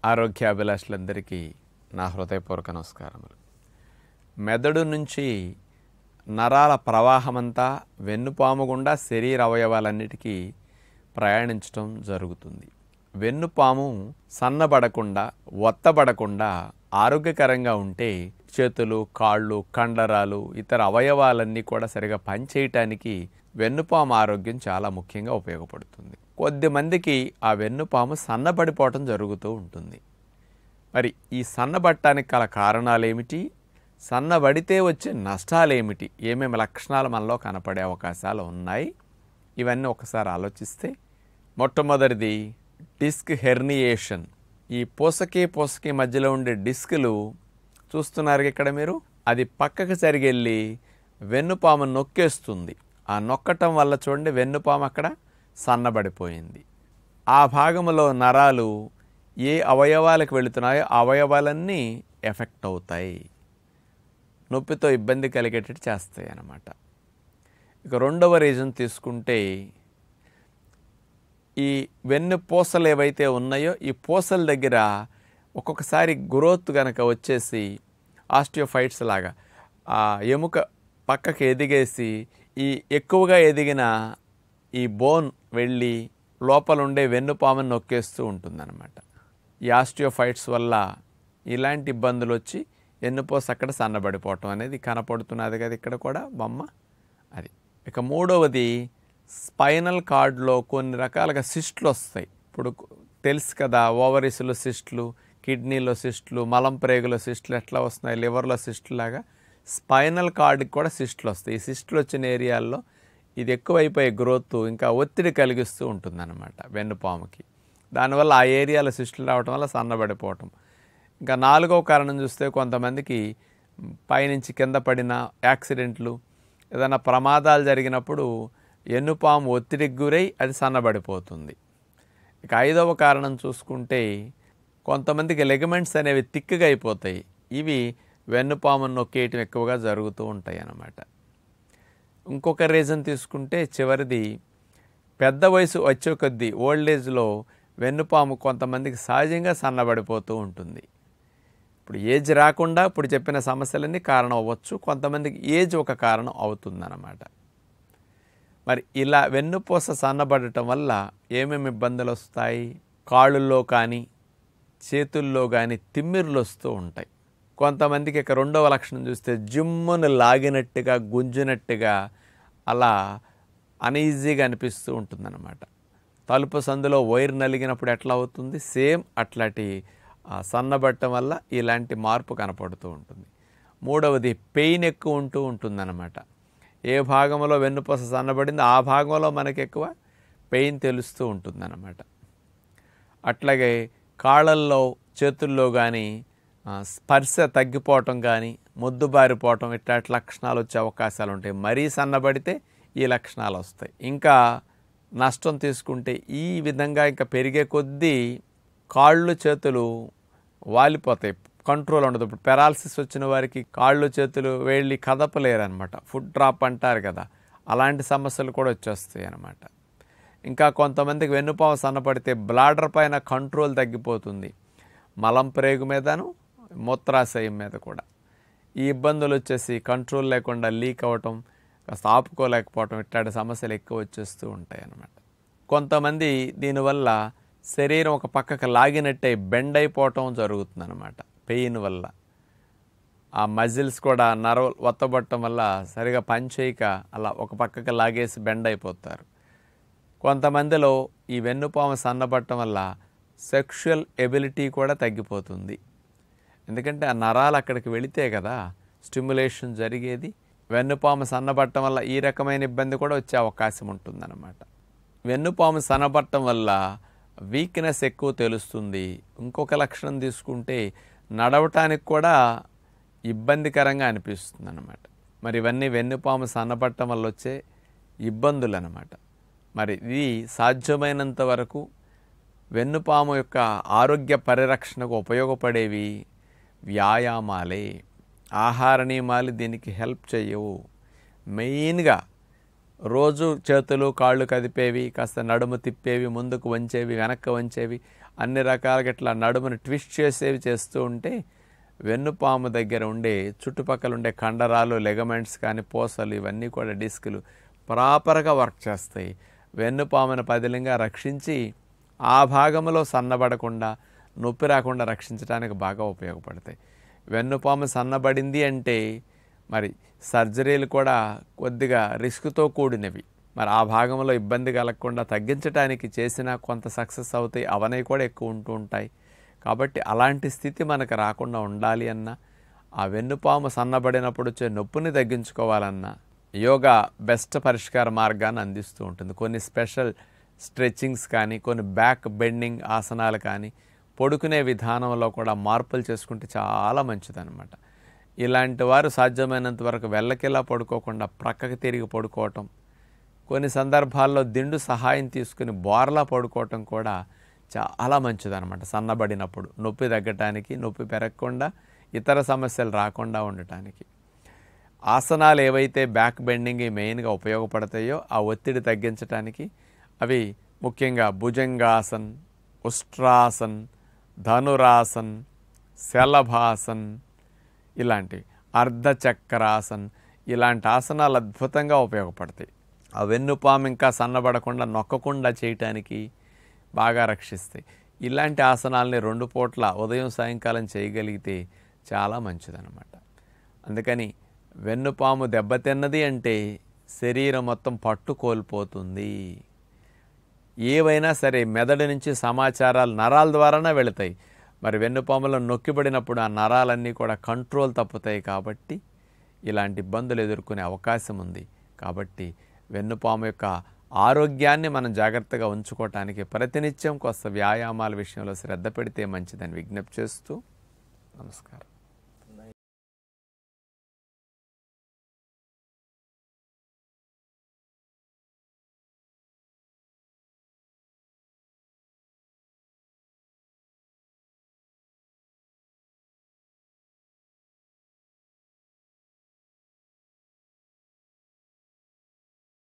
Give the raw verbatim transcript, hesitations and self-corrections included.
ఆరోగ్యాభిలాషులందరికీ నా హృదయపూర్వక నమస్కారములు. మెదడు నుంచి నరాల ప్రవాహమంతా వెన్నుపాము గుండా శరీర అవయవాలన్నిటికీ ప్రయాణించడం జరుగుతుంది. వెన్నుపాము సన్నబడకుండా ఒత్తబడకుండా ఆరోగ్యకరంగా ఉంటే చేతులు, కాళ్ళు, కండరాలు, ఇతర అవయవాలన్నీ కూడా సరిగా పనిచేయటానికి వెన్నుపాము ఆరోగ్యం చాలా ముఖ్యంగా ఉపయోగపడుతుంది. కొద్దిమందికి ఆ వెన్నుపాము సన్నబడిపోవటం జరుగుతూ ఉంటుంది. మరి ఈ సన్నబడటానికి గల కారణాలు ఏమిటి, సన్నబడితే వచ్చే నష్టాలు ఏమిటి, ఏమేమి లక్షణాలు మనలో కనపడే అవకాశాలు ఉన్నాయి, ఇవన్నీ ఒకసారి ఆలోచిస్తే, మొట్టమొదటిది డిస్క్ హెర్నియేషన్. ఈ పూసకి పూసకి మధ్యలో ఉండే డిస్కులు చూస్తున్నారు ఇక్కడ మీరు, అది పక్కకు సరిగెళ్ళి వెన్నుపాము నొక్కేస్తుంది. ఆ నొక్కటం వల్ల చూడండి వెన్నుపాము అక్కడ సన్నబడిపోయింది. ఆ భాగంలో నరాలు ఏ అవయవాలకు వెళుతున్నాయో ఆ అవయవాలన్నీ ఎఫెక్ట్ అవుతాయి, నొప్పితో ఇబ్బంది కలిగేటట్టు చేస్తాయి అన్నమాట. ఇక రెండవ రీజన్ తీసుకుంటే, ఈ వెన్ను పూసలు ఏవైతే ఉన్నాయో ఈ పూసల దగ్గర ఒక్కొక్కసారి గ్రోత్ కనుక వచ్చేసి ఆస్టియోఫైట్స్ లాగా ఆ ఎముక పక్కకి ఎదిగేసి ఈ ఎక్కువగా ఎదిగిన ఈ బోన్ వెళ్ళి లోపల ఉండే వెన్నుపామును నొక్కేస్తూ ఉంటుందన్నమాట. ఈ ఆస్టియోఫైట్స్ వల్ల ఇలాంటి ఇబ్బందులు వచ్చి వెన్నుపూస అక్కడ సన్నబడిపోవటం అనేది కనపడుతున్నది కదా ఇక్కడ కూడా బొమ్మ అది. ఇక మూడవది స్పైనల్ కార్డ్లో కొన్ని రకాలుగా సిస్టులు వస్తాయి. ఇప్పుడు తెలుసు కదా, ఓవరీస్లో సిస్టులు, కిడ్నీలో సిస్టులు, మలం ప్రేగులో సిస్టులు ఎట్లా వస్తున్నాయి, లివర్లో సిస్టులు లాగా స్పైనల్ కార్డ్కి కూడా సిస్టులు వస్తాయి. ఈ సిస్టులు వచ్చిన ఏరియాల్లో ఇది ఎక్కువైపోయే గ్రోత్ ఇంకా ఒత్తిడి కలిగిస్తూ ఉంటుందన్నమాట వెన్నుపాముకి. దానివల్ల ఆ ఏరియాలో సిస్టులు రావటం వల్ల సన్నబడిపోవటం. ఇంకా నాలుగవ కారణం చూస్తే, కొంతమందికి పైనుంచి కింద పడిన యాక్సిడెంట్లు, ఏదైనా ప్రమాదాలు జరిగినప్పుడు వెన్నుపాము ఒత్తిడికి గురై అది సన్నబడిపోతుంది. ఇక ఐదవ కారణం చూసుకుంటే, కొంతమందికి లెగమెంట్స్ అనేవి తిక్కుగా అయిపోతాయి. ఇవి వెన్నుపామును నొక్కేయటం ఎక్కువగా జరుగుతూ ఉంటాయి అన్నమాట. ఇంకొక రీజన్ తీసుకుంటే చివరిది, పెద్ద వయసు వచ్చే కొద్దీ ఓల్డ్ ఏజ్లో వెన్నుపాము కొంతమందికి సహజంగా సన్నబడిపోతూ ఉంటుంది. ఇప్పుడు ఏజ్ రాకుండా ఇప్పుడు చెప్పిన సమస్యలన్నీ కారణం అవ్వచ్చు, కొంతమందికి ఏజ్ ఒక కారణం అవుతుందన్నమాట. మరి ఇలా వెన్నుపూస సన్నబడటం వల్ల ఏమేమి ఇబ్బందులు వస్తాయి, కాళ్ళల్లో కానీ చేతుల్లో కానీ తిమ్మిర్లు వస్తూ ఉంటాయి. కొంతమందికి ఇక రెండవ లక్షణం చూస్తే జిమ్మును లాగినట్టుగా గుంజినట్టుగా అలా అనీజీగా అనిపిస్తూ ఉంటుందన్నమాట. తలుపు సందులో వైర్ నలిగినప్పుడు ఎట్లా అవుతుంది, సేమ్ అట్లాంటి సన్నబట్టం వల్ల ఇలాంటి మార్పు కనపడుతూ ఉంటుంది. మూడవది పెయిన్ ఎక్కువ ఉంటూ ఉంటుందన్నమాట. ఏ భాగంలో వెన్నుపూస సన్నబడిందో ఆ భాగంలో మనకి ఎక్కువ పెయిన్ తెలుస్తూ ఉంటుందన్నమాట. అట్లాగే కాళ్ళల్లో చేతుల్లో కానీ స్పర్శ తగ్గిపోవటం కానీ మొద్దుబారిపోవటం ఇట్లాంటి లక్షణాలు వచ్చే అవకాశాలు ఉంటాయి. మరీ సన్నబడితే ఈ లక్షణాలు వస్తాయి. ఇంకా నష్టం తీసుకుంటే ఈ విధంగా ఇంకా పెరిగే కొద్దీ కాళ్ళు చేతులు వాలిపోతాయి, కంట్రోల్ ఉండదు. ఇప్పుడు పెరాలసిస్ వచ్చిన వారికి కాళ్ళు చేతులు వెళ్ళి కదపలేరు అనమాట, ఫుడ్ డ్రాప్ అంటారు కదా, అలాంటి సమస్యలు కూడా వచ్చేస్తాయి అన్నమాట. ఇంకా కొంతమందికి వెన్నుపాము సన్నపడితే బ్లాడర్ పైన కంట్రోల్ తగ్గిపోతుంది, మలం ప్రేగు మీదను మూత్రాశయం మీద కూడా ఈ ఇబ్బందులు వచ్చేసి కంట్రోల్ లేకుండా లీక్ అవ్వటం, కాస్త ఆపుకోలేకపోవటం ఇట్లాంటి సమస్యలు ఎక్కువ వచ్చేస్తూ ఉంటాయి అన్నమాట. కొంతమంది దీనివల్ల శరీరం ఒక పక్కకు లాగినట్టే బెండ్ అయిపోవటం జరుగుతుందన్నమాట పెయిన్ వల్ల. ఆ మజిల్స్ కూడా నర్వ్ ఒత్తబట్టడం వల్ల సరిగా పనిచేయక అలా ఒక పక్కకు లాగేసి బెండ్ అయిపోతారు. కొంతమందిలో ఈ వెన్నుపాము సన్నబట్టడం వల్ల సెక్షువల్ ఎబిలిటీ కూడా తగ్గిపోతుంది. ఎందుకంటే ఆ నరాలు అక్కడికి వెళితే కదా స్టిమ్యులేషన్ జరిగేది. వెన్నుపాము సన్నబట్టడం వల్ల ఈ రకమైన ఇబ్బంది కూడా వచ్చే అవకాశం ఉంటుందన్నమాట. వెన్నుపాము సన్నబట్టడం వల్ల వీక్నెస్ ఎక్కువ తెలుస్తుంది. ఇంకొక లక్షణం తీసుకుంటే నడవటానికి కూడా ఇబ్బందికరంగా అనిపిస్తుంది అన్నమాట. మరి ఇవన్నీ వెన్నుపాము సన్నబట్టడం వల్ల వచ్చే ఇబ్బందులు అన్నమాట. మరి ఇది సాధ్యమైనంత వరకు వెన్నుపాము యొక్క ఆరోగ్య పరిరక్షణకు ఉపయోగపడేవి వ్యాయామాలే. ఆహార నియమాలు దీనికి హెల్ప్ చేయవు. మెయిన్గా రోజు చేతులు కాళ్ళు కదిపేవి, కాస్త నడుము తిప్పేవి, ముందుకు వంచేవి, వెనక్కి వంచేవి, అన్ని రకాలుగా ఇట్లా నడుముని ట్విస్ట్ చేసేవి చేస్తూ ఉంటే వెన్నుపాము దగ్గర ఉండే చుట్టుపక్కల ఉండే కండరాలు, లెగమెంట్స్ కానీ, పూసలు ఇవన్నీ కూడా డిస్కులు ప్రాపర్గా వర్క్ చేస్తాయి. వెన్నుపామును పదిలంగా రక్షించి ఆ భాగంలో సన్నబడకుండా, నొప్పి రాకుండా రక్షించడానికి బాగా ఉపయోగపడతాయి. వెన్నుపాము సన్నబడింది అంటే మరి సర్జరీలు కూడా కొద్దిగా రిస్క్తో కూడినవి. మరి ఆ భాగంలో ఇబ్బంది కలగకుండా తగ్గించడానికి చేసినా కొంత సక్సెస్ అవుతాయి, అవనవి కూడా ఎక్కువ ఉంటూ ఉంటాయి. కాబట్టి అలాంటి స్థితి మనకు రాకుండా ఉండాలి అన్నా, ఆ వెన్నుపాము సన్నబడినప్పుడు వచ్చే నొప్పిని తగ్గించుకోవాలన్నా యోగా బెస్ట్ పరిష్కార మార్గాన్ని అందిస్తూ ఉంటుంది. కొన్ని స్పెషల్ స్ట్రెచ్చింగ్స్ కానీ, కొన్ని బ్యాక్ బెండింగ్ ఆసనాలు కానీ, పడుకునే విధానంలో కూడా మార్పులు చేసుకుంటే చాలా మంచిదన్నమాట. ఇలాంటి వారు సాధ్యమైనంత వరకు వెళ్ళకిలా పడుకోకుండా ప్రక్కకి తిరిగి పడుకోవటం, కొన్ని సందర్భాల్లో దిండు సహాయం తీసుకుని బోర్లా పడుకోవటం కూడా చాలా మంచిదన్నమాట. సన్నబడినప్పుడు నొప్పి తగ్గటానికి, నొప్పి పెరగకుండా, ఇతర సమస్యలు రాకుండా ఉండటానికి. ఆసనాలు ఏవైతే బ్యాక్ బెండింగ్ మెయిన్గా ఉపయోగపడతాయో ఆ ఒత్తిడి తగ్గించడానికి అవి ముఖ్యంగా భుజంగాసన్, ఉష్ట్రాసన్, ధనురాసన్, శలభాసన్, ఇలాంటివి అర్ధచక్రాసన్, ఇలాంటి ఆసనాలు అద్భుతంగా ఉపయోగపడతాయి. ఆ వెన్నుపాము ఇంకా సన్నబడకుండా, నొక్కకుండా చేయటానికి బాగా రక్షిస్తాయి. ఇలాంటి ఆసనాలని రెండు పూట్ల ఉదయం సాయంకాలం చేయగలిగితే చాలా మంచిదన్నమాట. అందుకని వెన్నుపాము దెబ్బతిన్నది అంటే శరీరం మొత్తం పట్టు కోల్పోతుంది. ఏవైనా సరే మెదడు నుంచి సమాచారాలు నరాల ద్వారానే వెళతాయి. మరి వెన్నుపాములో నొక్కిబడినప్పుడు ఆ నరాలన్నీ కూడా కంట్రోల్ తప్పుతాయి. కాబట్టి ఇలాంటి ఇబ్బందులు ఎదుర్కొనే అవకాశం ఉంది. కాబట్టి వెన్నుపాము యొక్క ఆరోగ్యాన్ని మనం జాగ్రత్తగా ఉంచుకోవటానికి ప్రతినిత్యం కొత్త వ్యాయామాల విషయంలో శ్రద్ధ పెడితే మంచిదని విజ్ఞప్తి చేస్తూ నమస్కారం.